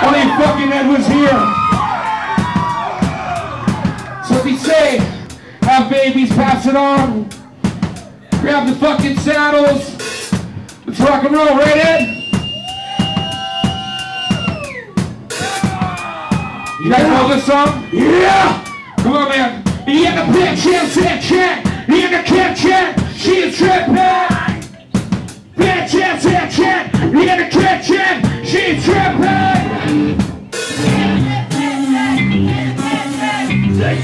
Only fucking Edwards here. So they say, have babies, pass it on. Grab the fucking saddles. Let's rock and roll, right, Ed? You guys know this song? Yeah! Come on, man. In the kitchen, in the kitchen, she's tripping. Kitchen, in the kitchen, she's tripping. She's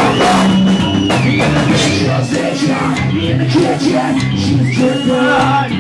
tripping.